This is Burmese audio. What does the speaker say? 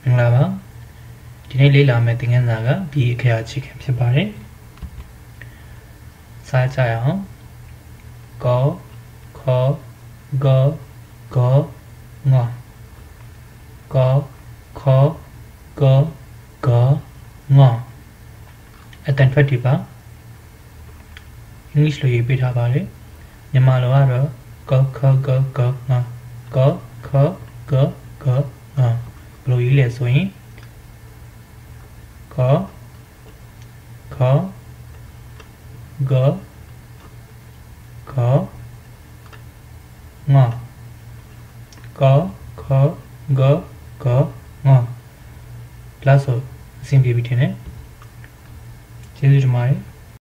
Ngla ba. ဒီနေ့လေ့လာမယ့်သင်ခန်းစာက B အခရာအခြေခံဖြစ်ပါတယ်။စာကြရအောင်။ကောခောဂောဂောငောကောခောဂောဂောငောအတန်ထွက်ဒီပါအင်္ဂလိပ်လိုရေးပေးထားပါတယ်။မြန်မာလိုကတော့ကောခောဂောဂောငောကောခောဂောဂောငောဘယ်လိုရေးလဲဆိုရင်ခောခောဂောခောငောကောခောဂောဂောငောလာဆိုအဆင်ပြေပြီထင်တယ်ကျေးဇူးတင်ပါတယ်